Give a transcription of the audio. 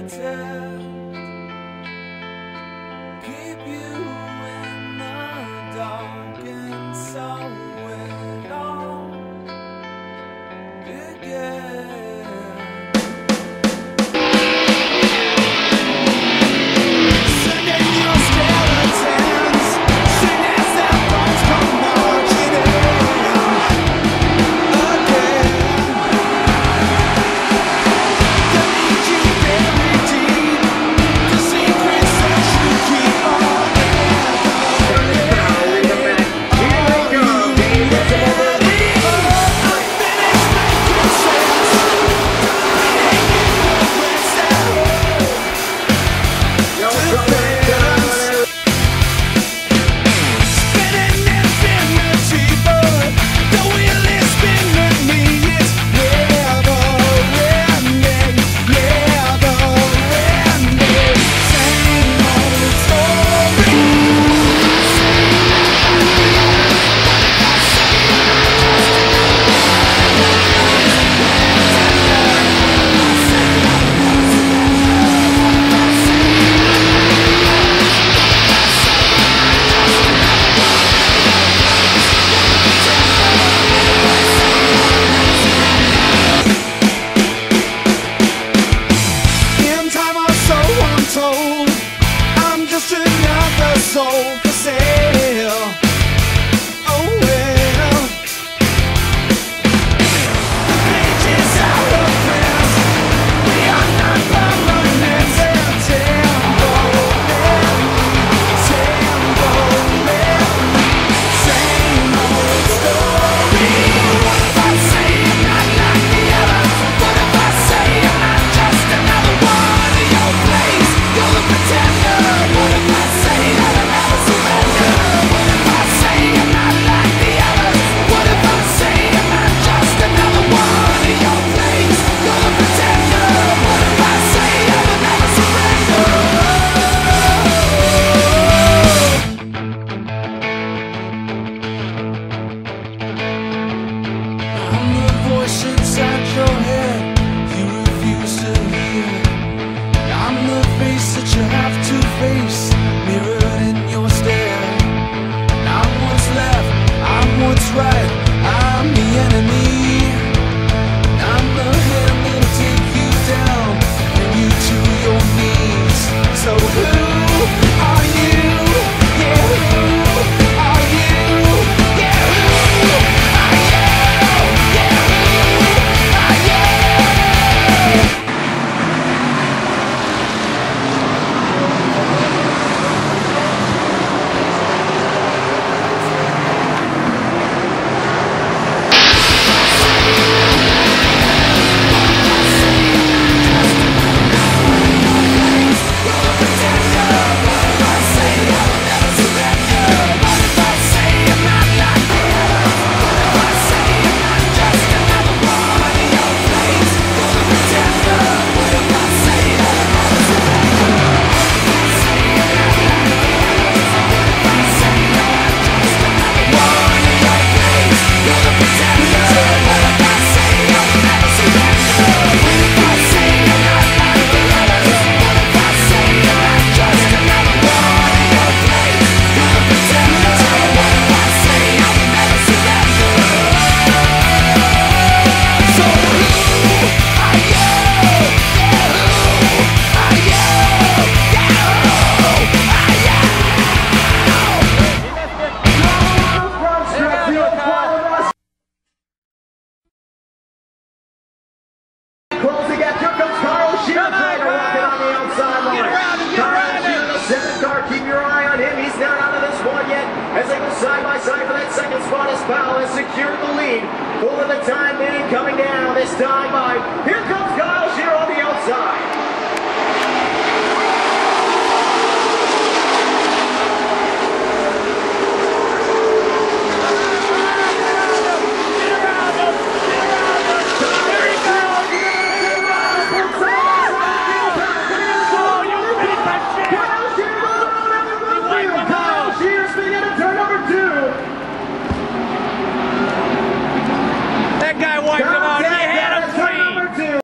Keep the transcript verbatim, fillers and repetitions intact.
protect, keep you in the dark, and so it all began. I'm just another soul for sale. Oh well, the pages out of press, we are not permanent. Tempo, tempo, same old story. What if I say I'm not like the others? What if I say I'm not just another one of your place? You're the pretender. What if I say that I'll never surrender? What if I say I'm not like the others? What if I say I'm not just another one in your place? You're the pretender. What if I say I will never surrender? I'm the voice inside your head you refuse to hear. I'm the face that you have to face, mirrored in your stare. I'm what's left, I'm what's right, I'm the enemy. I'm the hand that'll take you down, bring you to your knees. So who are you? Yeah, who are you? Yeah, who are you? Yeah, who are you? Closing gap, here comes Shear trying to rock it on the outside line. Shear, the seventh car, keep your eye on him. He's not out of this one yet. As they go side by side for that second spot, as Powell has secured the lead. Full of the time being coming down this time by. Here